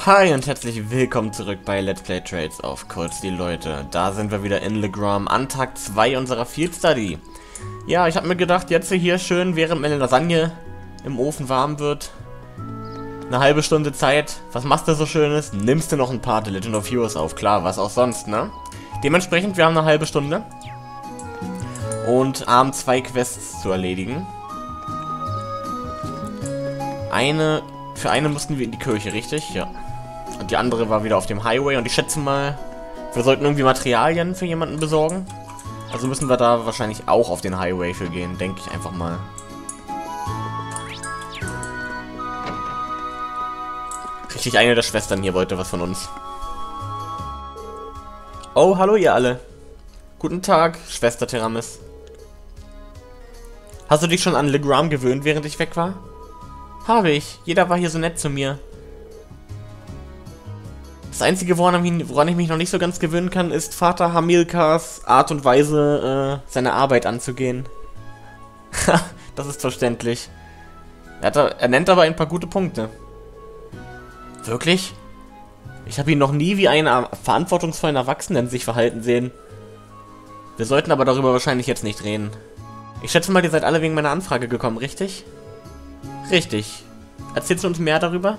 Hi und herzlich willkommen zurück bei Let's Play Trades auf Kurz die Leute. Da sind wir wieder in Legram an Tag 2 unserer Field Study. Ja, ich habe mir gedacht, jetzt hier schön, während meine Lasagne im Ofen warm wird, eine halbe Stunde Zeit. Was machst du so Schönes? Nimmst du noch ein paar The Legend of Heroes auf? Klar, was auch sonst, ne? Dementsprechend, wir haben eine halbe Stunde und haben 2 Quests zu erledigen. Für eine mussten wir in die Kirche, richtig? Ja. Und die andere war wieder auf dem Highway. Und ich schätze mal, wir sollten irgendwie Materialien für jemanden besorgen. Also müssen wir da wahrscheinlich auch auf den Highway für gehen, denke ich einfach mal. Richtig, eine der Schwestern hier wollte was von uns. Oh, hallo ihr alle. Guten Tag, Schwester Teramis. Hast du dich schon an Legram gewöhnt, während ich weg war? Habe ich. Jeder war hier so nett zu mir. Das Einzige, woran ich mich noch nicht so ganz gewöhnen kann, ist Vater Hamilkars Art und Weise, seine Arbeit anzugehen. Das ist verständlich. Er nennt aber ein paar gute Punkte. Wirklich? Ich habe ihn noch nie wie einen verantwortungsvollen Erwachsenen sich verhalten sehen. Wir sollten aber darüber wahrscheinlich jetzt nicht reden. Ich schätze mal, ihr seid alle wegen meiner Anfrage gekommen, richtig? Richtig. Erzählst du uns mehr darüber?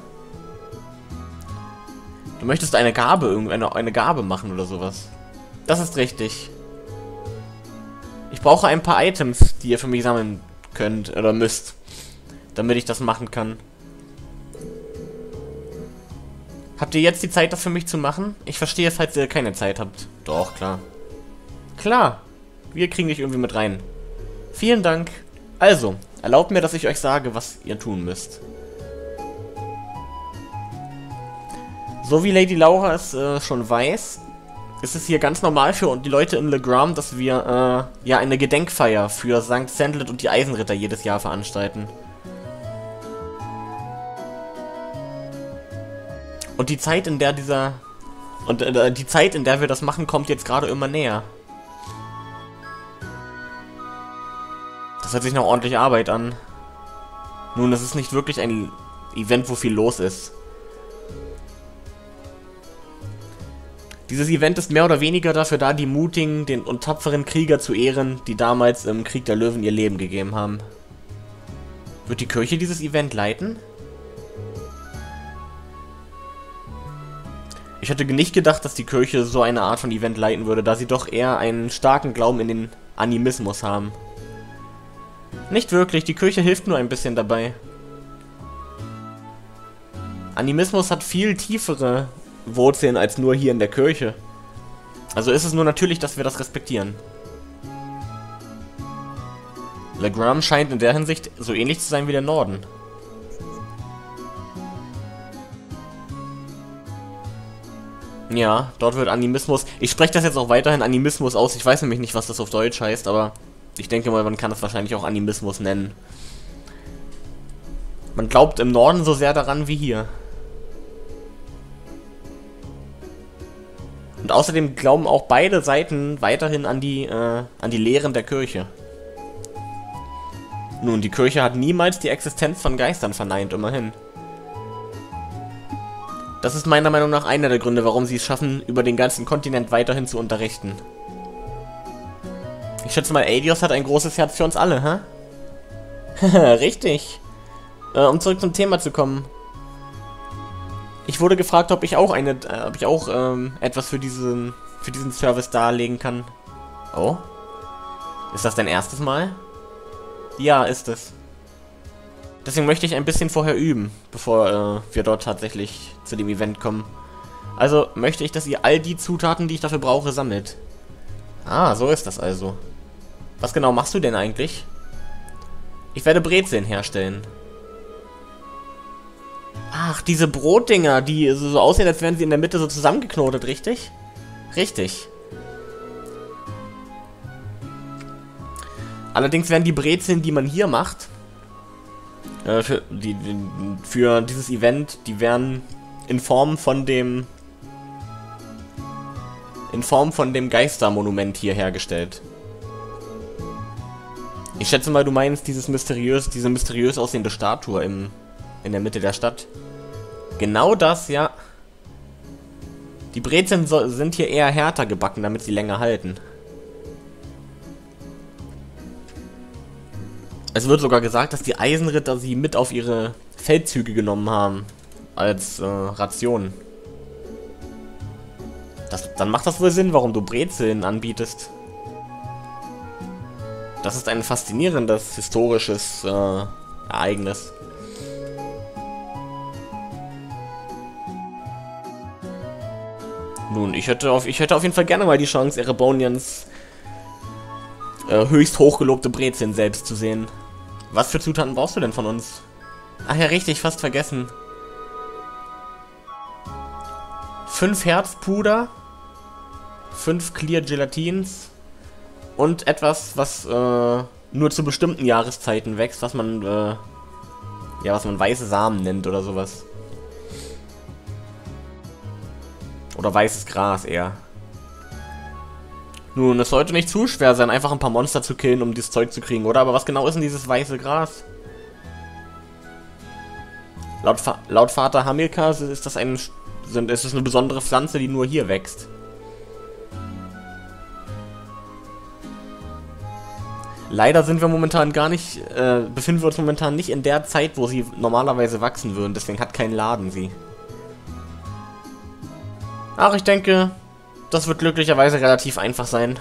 Du möchtest eine Gabe, eine Gabe machen oder sowas. Das ist richtig. Ich brauche ein paar Items, die ihr für mich sammeln könnt oder müsst, damit ich das machen kann. Habt ihr jetzt die Zeit, das für mich zu machen? Ich verstehe, falls ihr keine Zeit habt. Doch, klar. Klar. Wir kriegen dich irgendwie mit rein. Vielen Dank. Also, erlaubt mir, dass ich euch sage, was ihr tun müsst. So wie Lady Laura es schon weiß, ist es hier ganz normal für die Leute in Legram, dass wir ja eine Gedenkfeier für St. Sandlet und die Eisenritter jedes Jahr veranstalten. Und die Zeit, in der wir das machen, kommt jetzt gerade immer näher. Das hört sich noch ordentlich Arbeit an. Nun, es ist nicht wirklich ein Event, wo viel los ist. Dieses Event ist mehr oder weniger dafür da, die mutigen und tapferen Krieger zu ehren, die damals im Krieg der Löwen ihr Leben gegeben haben. Wird die Kirche dieses Event leiten? Ich hätte nicht gedacht, dass die Kirche so eine Art von Event leiten würde, da sie doch eher einen starken Glauben in den Animismus haben. Nicht wirklich, die Kirche hilft nur ein bisschen dabei. Animismus hat viel tiefere Wurzeln als nur hier in der Kirche. Also ist es nur natürlich, dass wir das respektieren. Legram scheint in der Hinsicht so ähnlich zu sein wie der Norden. Ja, dort wird Animismus... Ich spreche das jetzt auch weiterhin Animismus aus. Ich weiß nämlich nicht, was das auf Deutsch heißt, aber ich denke mal, man kann es wahrscheinlich auch Animismus nennen. Man glaubt im Norden so sehr daran wie hier. Und außerdem glauben auch beide Seiten weiterhin an die Lehren der Kirche. Nun, die Kirche hat niemals die Existenz von Geistern verneint, immerhin. Das ist meiner Meinung nach einer der Gründe, warum sie es schaffen, über den ganzen Kontinent weiterhin zu unterrichten. Ich schätze mal, Eidos hat ein großes Herz für uns alle, hä? Richtig. Um zurück zum Thema zu kommen. Ich wurde gefragt, ob ich auch etwas für diesen Service darlegen kann. Oh? Ist das dein erstes Mal? Ja, ist es. Deswegen möchte ich ein bisschen vorher üben, bevor wir dort tatsächlich zu dem Event kommen. Also möchte ich, dass ihr all die Zutaten, die ich dafür brauche, sammelt. Ah, so ist das also. Was genau machst du denn eigentlich? Ich werde Brezeln herstellen. Ach, diese Brotdinger, die so aussehen, als wären sie in der Mitte so zusammengeknotet, richtig? Richtig. Allerdings werden die Brezeln, die man hier macht, für dieses Event, die werden in Form von dem Geistermonument hier hergestellt. Ich schätze mal, du meinst diese mysteriös aussehende Statue in der Mitte der Stadt. Genau das, ja. Die Brezeln sind hier eher härter gebacken, damit sie länger halten. Es wird sogar gesagt, dass die Eisenritter sie mit auf ihre Feldzüge genommen haben. Als Ration. Dann macht das wohl Sinn, warum du Brezeln anbietest. Das ist ein faszinierendes historisches Ereignis. Nun, ich hätte auf jeden Fall gerne mal die Chance, Erebonians höchst hochgelobte Brezeln selbst zu sehen. Was für Zutaten brauchst du denn von uns? Ach ja, richtig, fast vergessen. 5 Herzpuder, 5 Clear Gelatins und etwas, was nur zu bestimmten Jahreszeiten wächst, was man weiße Samen nennt oder sowas. Oder weißes Gras eher. Nun, es sollte nicht zu schwer sein, einfach ein paar Monster zu killen, um dieses Zeug zu kriegen, oder? Aber was genau ist denn dieses weiße Gras? Laut Vater Hamilcar ist das eine besondere Pflanze, die nur hier wächst. Leider sind wir momentan befinden wir uns momentan nicht in der Zeit, wo sie normalerweise wachsen würden, deswegen hat kein Laden sie. Ach, ich denke, das wird glücklicherweise relativ einfach sein.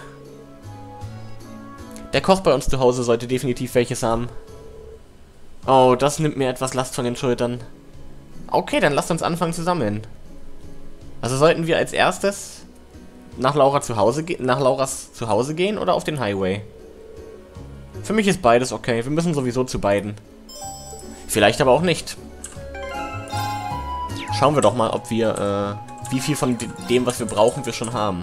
Der Koch bei uns zu Hause sollte definitiv welches haben. Oh, das nimmt mir etwas Last von den Schultern. Okay, dann lasst uns anfangen zu sammeln. Also sollten wir als erstes nach Lauras Zuhause gehen oder auf den Highway? Für mich ist beides okay. Wir müssen sowieso zu beiden. Vielleicht aber auch nicht. Schauen wir doch mal, ob wir, wie viel von dem, was wir brauchen, wir schon haben.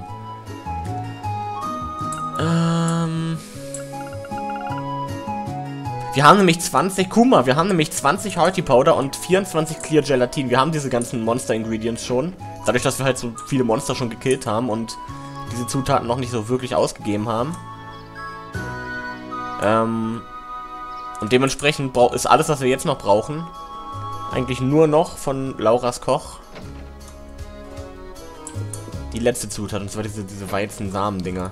Wir haben nämlich 20, guck mal, wir haben nämlich 20 Hearty Powder und 24 Clear Gelatin. Wir haben diese ganzen Monster-Ingredients schon. Dadurch, dass wir halt so viele Monster schon gekillt haben und diese Zutaten noch nicht so wirklich ausgegeben haben. Und dementsprechend ist alles, was wir jetzt noch brauchen, eigentlich nur noch von Lauras Koch. Die letzte Zutat, und zwar diese Weizensamen-Dinger.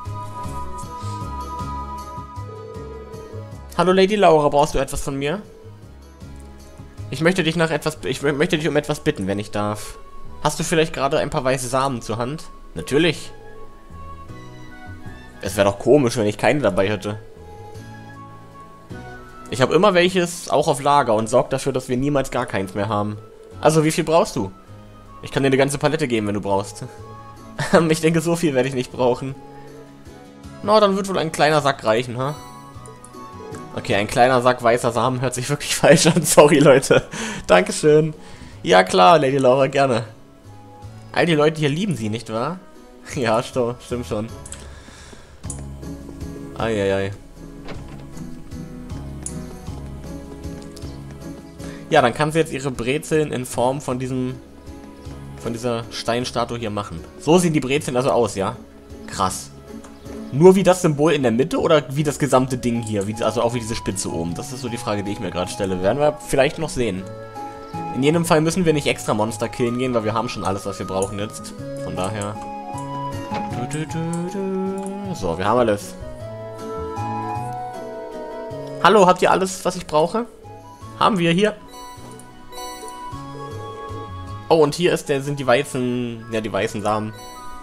Hallo Lady Laura, brauchst du etwas von mir? Ich möchte dich um etwas bitten, wenn ich darf. Hast du vielleicht gerade ein paar weiße Samen zur Hand? Natürlich. Es wäre doch komisch, wenn ich keine dabei hätte. Ich habe immer welches auch auf Lager und sorge dafür, dass wir niemals gar keins mehr haben. Also, wie viel brauchst du? Ich kann dir eine ganze Palette geben, wenn du brauchst. Ich denke, so viel werde ich nicht brauchen. Na, dann wird wohl ein kleiner Sack reichen, ha? Okay, ein kleiner Sack weißer Samen hört sich wirklich falsch an. Sorry, Leute. Dankeschön. Ja, klar, Lady Laura, gerne. All die Leute hier lieben sie, nicht wahr? Ja, stimmt schon. Eieiei. Ja, dann kann sie jetzt ihre Brezeln in Form von dieser Steinstatue hier machen. So sehen die Brezeln also aus, ja? Krass. Nur wie das Symbol in der Mitte oder wie das gesamte Ding hier? Also auch wie diese Spitze oben? Das ist so die Frage, die ich mir gerade stelle. Werden wir vielleicht noch sehen. In jedem Fall müssen wir nicht extra Monster killen gehen, weil wir haben schon alles, was wir brauchen jetzt. Von daher... So, wir haben alles. Hallo, habt ihr alles, was ich brauche? Haben wir hier. Oh, und hier sind die weißen Samen.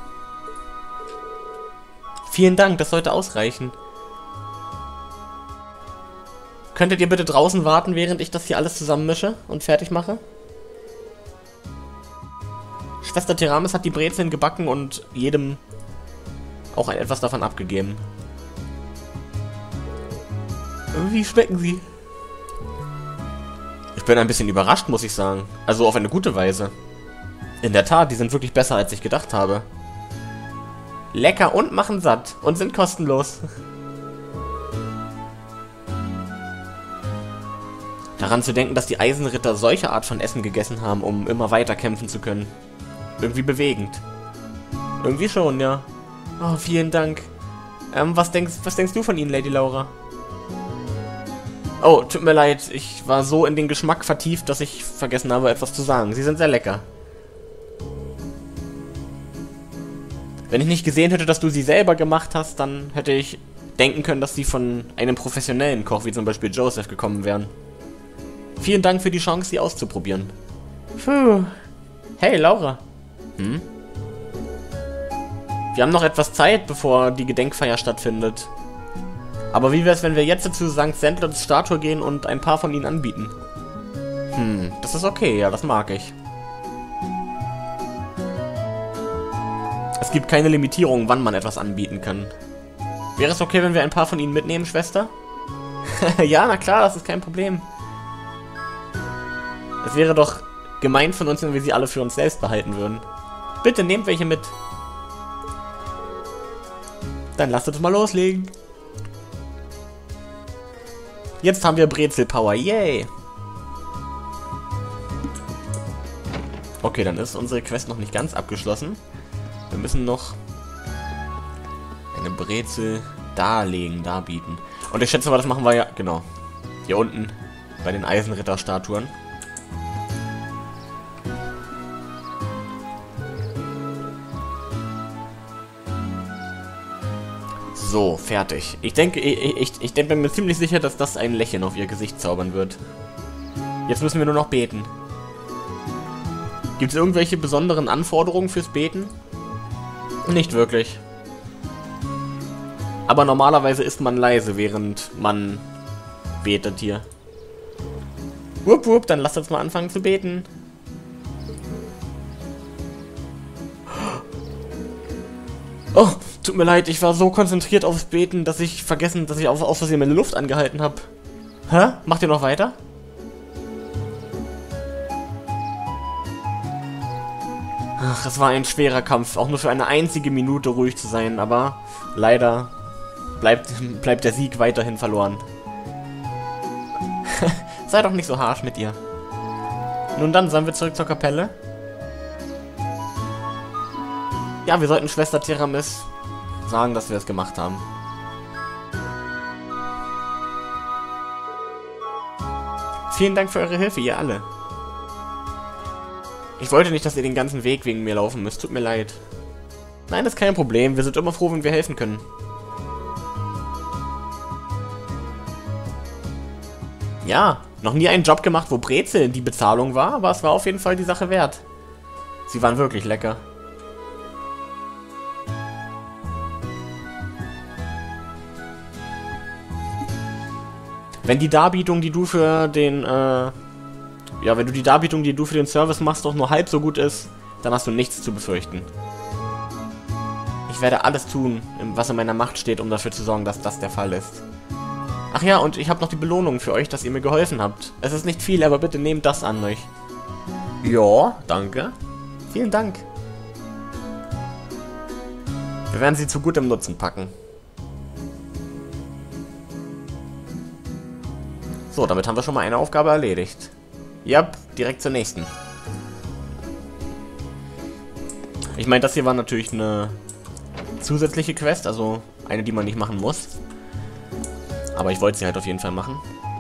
Vielen Dank, das sollte ausreichen. Könntet ihr bitte draußen warten, während ich das hier alles zusammenmische und fertig mache? Schwester Teramis hat die Brezeln gebacken und jedem auch etwas davon abgegeben. Wie schmecken sie? Ich bin ein bisschen überrascht, muss ich sagen. Also auf eine gute Weise. In der Tat, die sind wirklich besser, als ich gedacht habe. Lecker und machen satt und sind kostenlos. Daran zu denken, dass die Eisenritter solche Art von Essen gegessen haben, um immer weiter kämpfen zu können. Irgendwie bewegend. Irgendwie schon, ja. Oh, vielen Dank. Was denkst du von ihnen, Lady Laura? Oh, tut mir leid. Ich war so in den Geschmack vertieft, dass ich vergessen habe, etwas zu sagen. Sie sind sehr lecker. Wenn ich nicht gesehen hätte, dass du sie selber gemacht hast, dann hätte ich denken können, dass sie von einem professionellen Koch, wie zum Beispiel Joseph, gekommen wären. Vielen Dank für die Chance, sie auszuprobieren. Puh. Hey, Laura. Hm? Wir haben noch etwas Zeit, bevor die Gedenkfeier stattfindet. Aber wie wäre es, wenn wir jetzt zu St. Sandlets Statue gehen und ein paar von ihnen anbieten? Das ist okay, ja, das mag ich. Es gibt keine Limitierung, wann man etwas anbieten kann. Wäre es okay, wenn wir ein paar von ihnen mitnehmen, Schwester? Ja, na klar, das ist kein Problem. Es wäre doch gemein von uns, wenn wir sie alle für uns selbst behalten würden. Bitte, nehmt welche mit. Dann lasst uns mal loslegen. Jetzt haben wir Brezel-Power, yay! Okay, dann ist unsere Quest noch nicht ganz abgeschlossen. Wir müssen noch eine Brezel darbieten. Und ich schätze mal, das machen wir ja, genau, hier unten bei den Eisenritter-Statuen. So, fertig. Ich denke, ich bin mir ziemlich sicher, dass das ein Lächeln auf ihr Gesicht zaubern wird. Jetzt müssen wir nur noch beten. Gibt es irgendwelche besonderen Anforderungen fürs Beten? Nicht wirklich. Aber normalerweise ist man leise, während man betet hier. Wupp, wupp, dann lasst uns mal anfangen zu beten. Oh, tut mir leid, ich war so konzentriert aufs Beten, dass ich vergessen, dass ich aus Versehen meine Luft angehalten habe. Hä? Macht ihr noch weiter? Ach, es war ein schwerer Kampf, auch nur für eine einzige Minute ruhig zu sein, aber leider bleibt der Sieg weiterhin verloren. Sei doch nicht so harsch mit ihr. Nun dann, sollen wir zurück zur Kapelle? Ja, wir sollten Schwester Tiramis sagen, dass wir es gemacht haben. Vielen Dank für eure Hilfe, ihr alle. Ich wollte nicht, dass ihr den ganzen Weg wegen mir laufen müsst. Tut mir leid. Nein, das ist kein Problem. Wir sind immer froh, wenn wir helfen können. Ja, noch nie einen Job gemacht, wo Brezel die Bezahlung war, aber es war auf jeden Fall die Sache wert. Sie waren wirklich lecker. Wenn die Darbietung, die du für den, wenn du die Darbietung, die du für den Service machst, doch nur halb so gut ist, dann hast du nichts zu befürchten. Ich werde alles tun, was in meiner Macht steht, um dafür zu sorgen, dass das der Fall ist. Ach ja, und ich habe noch die Belohnung für euch, dass ihr mir geholfen habt. Es ist nicht viel, aber bitte nehmt das an euch. Ja, danke. Vielen Dank. Wir werden sie zu gutem Nutzen packen. So, damit haben wir schon mal eine Aufgabe erledigt. Ja, direkt zur nächsten. Ich meine, das hier war natürlich eine zusätzliche Quest, also eine, die man nicht machen muss. Aber ich wollte sie halt auf jeden Fall machen.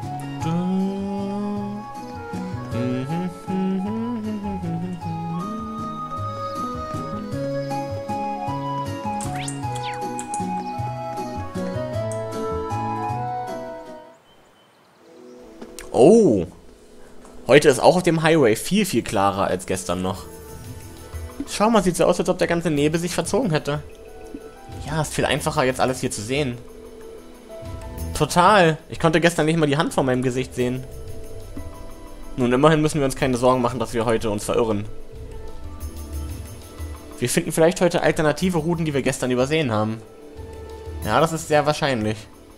Oh! Heute ist auch auf dem Highway viel, viel klarer als gestern noch. Schau mal, sieht so aus, als ob der ganze Nebel sich verzogen hätte. Ja, ist viel einfacher, jetzt alles hier zu sehen. Total. Ich konnte gestern nicht mal die Hand vor meinem Gesicht sehen. Nun, immerhin müssen wir uns keine Sorgen machen, dass wir heute uns verirren. Wir finden vielleicht heute alternative Routen, die wir gestern übersehen haben. Ja, das ist sehr wahrscheinlich.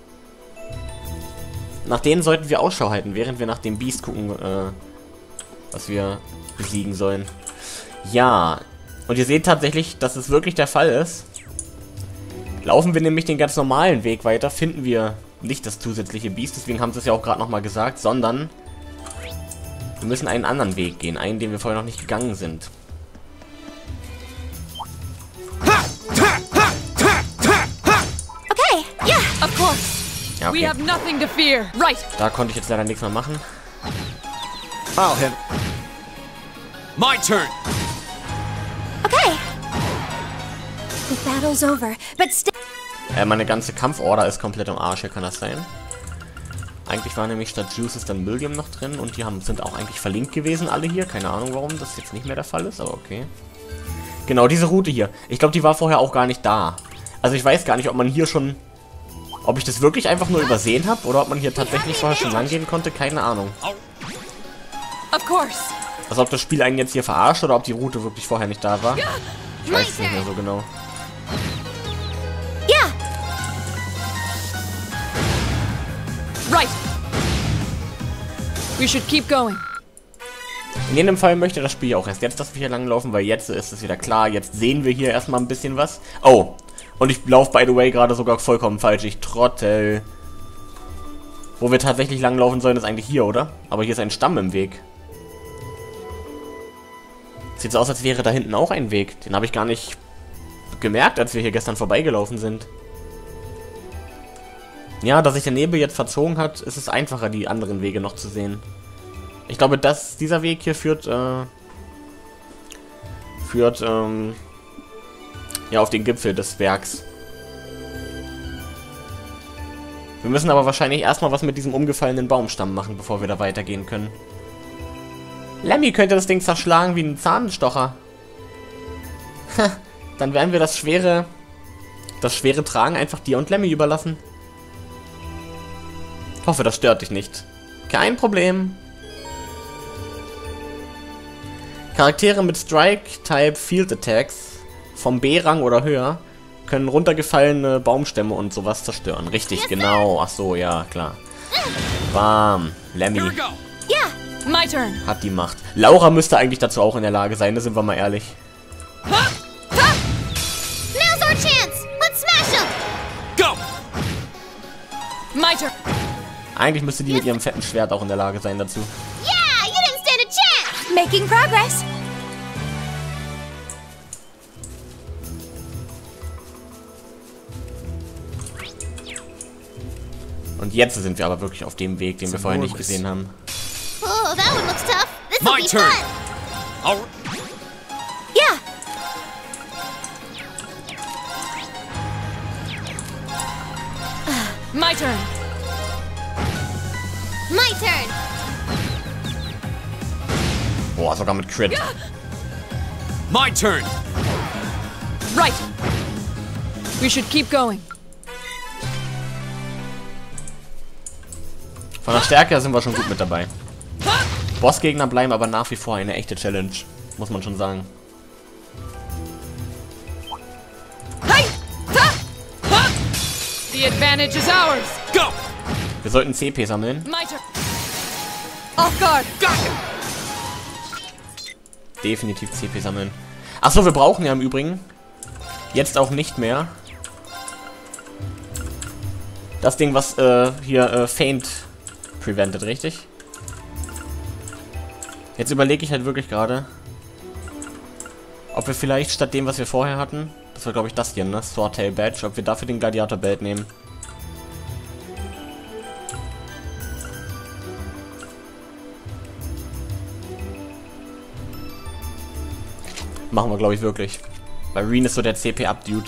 Nach denen sollten wir Ausschau halten, während wir nach dem Biest gucken, was wir besiegen sollen. Ja, und ihr seht tatsächlich, dass es wirklich der Fall ist. Laufen wir nämlich den ganz normalen Weg weiter, finden wir nicht das zusätzliche Biest, deswegen haben sie es ja auch gerade nochmal gesagt, sondern wir müssen einen anderen Weg gehen, einen, den wir vorher noch nicht gegangen sind. Okay, yeah, of course. Ja, okay. We have nothing to fear. Right. Da konnte ich jetzt leider nichts mehr machen. I'll hit. My turn. Okay. The battle's over, but still. Meine ganze Kampforder ist komplett am Arsch, hier kann das sein. Eigentlich war nämlich statt Juices dann William noch drin und die sind auch eigentlich verlinkt gewesen, alle hier. Keine Ahnung, warum das jetzt nicht mehr der Fall ist, aber okay. Genau, diese Route hier. Ich glaube, die war vorher auch gar nicht da. Also ich weiß gar nicht, ob man hier schon... Ob ich das wirklich einfach nur übersehen habe oder ob man hier tatsächlich vorher schon lang gehen konnte, keine Ahnung. Of course. Also ob das Spiel einen jetzt hier verarscht oder ob die Route wirklich vorher nicht da war. Ich weiß es nicht mehr so genau. Yeah. Right. We should keep going. In jedem Fall möchte das Spiel ja auch erst jetzt, dass wir hier langlaufen, weil jetzt ist es wieder klar, jetzt sehen wir hier erstmal ein bisschen was. Oh, und ich laufe, by the way, gerade sogar vollkommen falsch, ich Trottel. Wo wir tatsächlich langlaufen sollen, ist eigentlich hier, oder? Aber hier ist ein Stamm im Weg. Sieht so aus, als wäre da hinten auch ein Weg. Den habe ich gar nicht gemerkt, als wir hier gestern vorbeigelaufen sind. Ja, da sich der Nebel jetzt verzogen hat, ist es einfacher, die anderen Wege noch zu sehen. Ich glaube, dieser Weg hier führt ja, auf den Gipfel des Bergs. Wir müssen aber wahrscheinlich erstmal was mit diesem umgefallenen Baumstamm machen, bevor wir da weitergehen können. Lemmy könnte das Ding zerschlagen wie ein Zahnstocher. Dann werden wir das schwere Tragen einfach dir und Lemmy überlassen. Ich hoffe, das stört dich nicht. Kein Problem. Charaktere mit Strike-Type Field Attacks vom B-Rang oder höher können runtergefallene Baumstämme und sowas zerstören. Richtig, genau. Ach so, ja, klar. Bam. Lemmy. Yeah. My turn. Hat die Macht. Laura müsste eigentlich dazu auch in der Lage sein, da sind wir mal ehrlich. Now's our chance. Let's smash him. Go! My turn. Eigentlich müsste die mit ihrem fetten Schwert auch in der Lage sein dazu. Yeah, you didn't stand a chance. Making progress. Und jetzt sind wir aber wirklich auf dem Weg, den wir vorher nicht gesehen haben. Oh, that one looks tough. This will My be turn. fun. All Yeah. My turn. My turn. Boah, sogar mit Crit. My turn. Right. We should keep going. Von der Stärke her sind wir schon gut mit dabei. Bossgegner bleiben aber nach wie vor eine echte Challenge, muss man schon sagen. Hey! Ha! Ha! The advantage is ours. Go! Wir sollten CP sammeln. My turn. Off guard. Got it. Definitiv CP sammeln. Achso, wir brauchen ja im Übrigen jetzt auch nicht mehr das Ding, was hier Feint prevented, richtig? Jetzt überlege ich halt wirklich gerade, ob wir vielleicht statt dem, was wir vorher hatten, das war glaube ich das hier, ne? Swordtail Badge, ob wir dafür den Gladiator Belt nehmen. Machen wir glaube ich wirklich. Weil Reen ist so der CP-Up-Dude.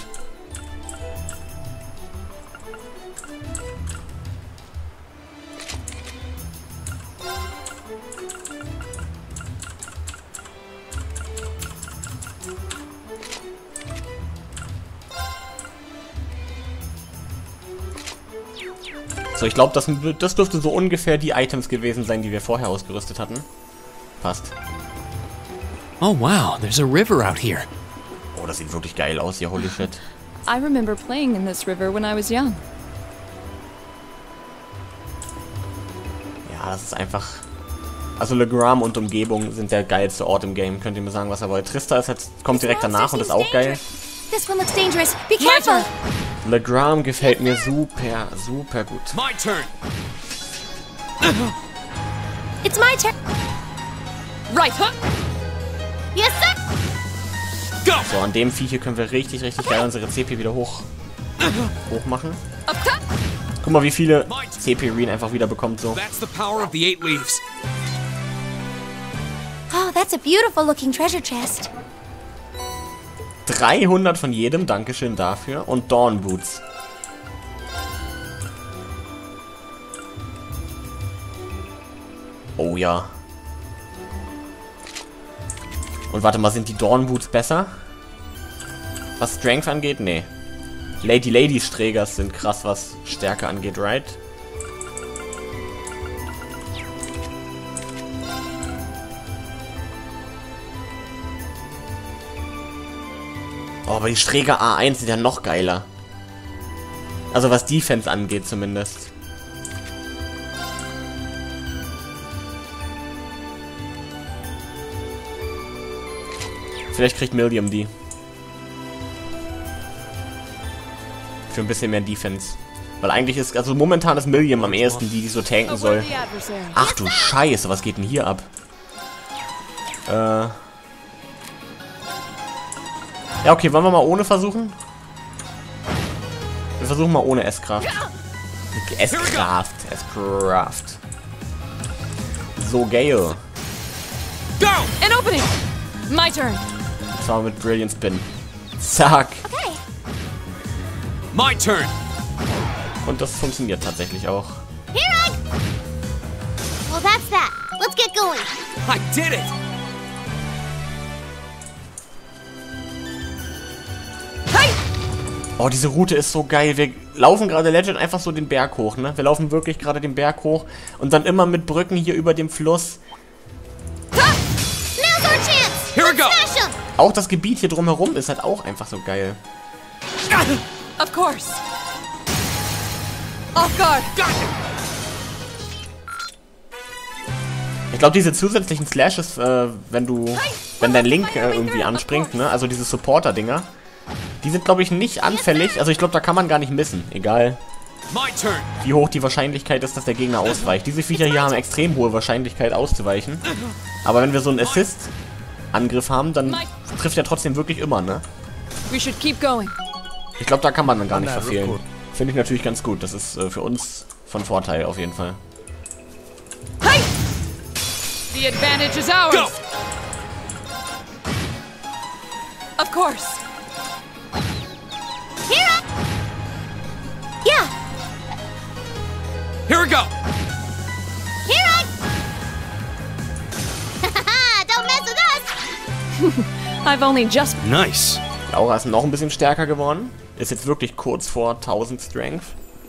So, ich glaube, das dürfte so ungefähr die Items gewesen sein, die wir vorher ausgerüstet hatten. Passt. Oh wow, there's a river out here. Oh, das sieht wirklich geil aus hier, holy shit. I remember playing in this river when I was young. Ja, das ist einfach... Also Legram und Umgebung sind der geilste Ort im Game. Könnt ihr mir sagen, was ihr wollt. Trista ist jetzt, kommt direkt danach und ist auch geil. This one looks dangerous. Be careful. Legram gefällt mir super, super gut. My turn. It's my turn. Right. Huh? Yes, sir. Go! So, an dem Vieh hier können wir richtig, richtig geil unsere CP wieder hoch machen. Up top. Guck mal, wie viele CP Reen einfach wieder bekommt so. That's the power of the 8 leaves. Oh, that's a beautiful looking treasure chest. 300 von jedem, dankeschön dafür. Und Dawn Boots. Oh ja. Und warte mal, sind die Dawn Boots besser? Was Strength angeht? Nee. Lady Strägers sind krass, was Stärke angeht, right? Oh, aber die Sträger A1 sind ja noch geiler. Also was Defense angeht zumindest. Vielleicht kriegt Millium die. Für ein bisschen mehr Defense. Weil eigentlich ist, also momentan ist Millium am ehesten die so tanken soll. Ach du Scheiße, was geht denn hier ab? Ja, okay, wollen wir mal ohne versuchen? Wir versuchen mal ohne S-Kraft. S-Kraft. So geil. Go! An opening! My turn. Das war mit Brilliant Spin. Zack. Okay. My turn. Und das funktioniert tatsächlich auch. Here I... Well, that's that. Let's get going. I did it. Oh, diese Route ist so geil. Wir laufen gerade Legend einfach so den Berg hoch, ne? Wir laufen wirklich gerade den Berg hoch und dann immer mit Brücken hier über dem Fluss. Now's our chance. Here we go. Smash 'em. Auch das Gebiet hier drumherum ist halt auch einfach so geil. Of course. Off guard. Ich glaube, diese zusätzlichen Slashes, wenn dein Link irgendwie anspringt, ne? Also diese Supporter-Dinger, die sind, glaube ich, nicht anfällig. Also ich glaube, da kann man gar nicht missen. Egal, wie hoch die Wahrscheinlichkeit ist, dass der Gegner ausweicht. Diese Viecher hier haben extrem hohe Wahrscheinlichkeit auszuweichen. Aber wenn wir so einen Assist-Angriff haben, dann trifft er trotzdem wirklich immer, ne? We should keep going. Ich glaube, da kann man dann gar nicht verfehlen. Finde ich natürlich ganz gut. Das ist für uns von Vorteil auf jeden Fall. Hey! The advantage is ours. Go! Of course. Here I... Yeah. Here we go. Here I... Don't mess with us. I've only just... Nice. Laura ist noch ein bisschen stärker geworden. Ist jetzt wirklich kurz vor 1000 Strength.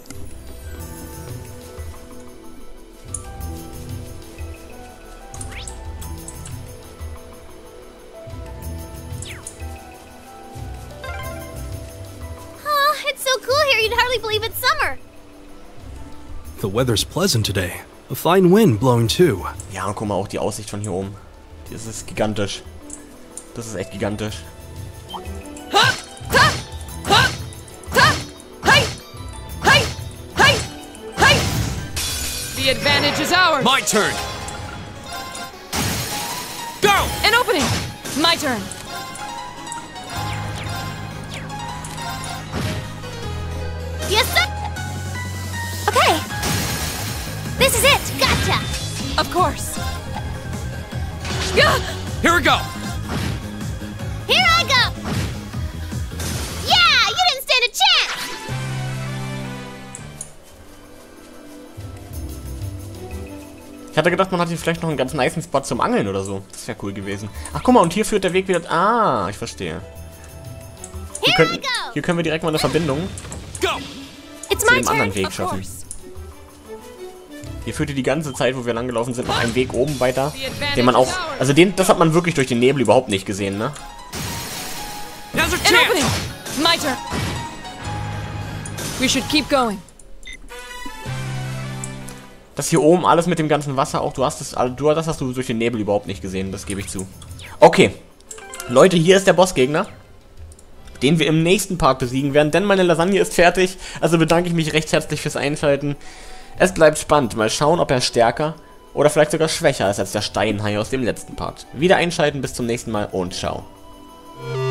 Oh, it's so cool here, you'd hardly believe it's summer. The weather's pleasant today. A fine wind blowing too. Ja, und guck mal, auch die Aussicht von hier oben. Das ist gigantisch. Das ist echt gigantisch. The advantage is ours. My turn. Go! An opening. My turn. Yes, sir. Okay. This is it. Gotcha. Of course. Yeah. Here we go. Here I go. Yeah, you didn't stand a chance. Ich hatte gedacht, man hat hier vielleicht noch einen ganz nicen Spot zum Angeln oder so. Das wäre cool gewesen. Ach, guck mal, und hier führt der Weg wieder... Ah, ich verstehe. Hier können wir direkt mal eine Verbindung Go! It's zu my dem anderen turn. Weg Of schaffen. course. Hier führte die ganze Zeit, wo wir langgelaufen sind, noch ein Weg oben weiter, den man auch... Also das hat man wirklich durch den Nebel überhaupt nicht gesehen, ne? Now's our An chance. opening. My turn. We should keep going. Das hier oben, alles mit dem ganzen Wasser auch, das hast du durch den Nebel überhaupt nicht gesehen, das gebe ich zu. Okay, Leute, hier ist der Bossgegner, den wir im nächsten Part besiegen werden, denn meine Lasagne ist fertig, also bedanke ich mich recht herzlich fürs Einschalten. Es bleibt spannend, mal schauen, ob er stärker oder vielleicht sogar schwächer ist als der Steinhai aus dem letzten Part. Wieder einschalten, bis zum nächsten Mal und ciao.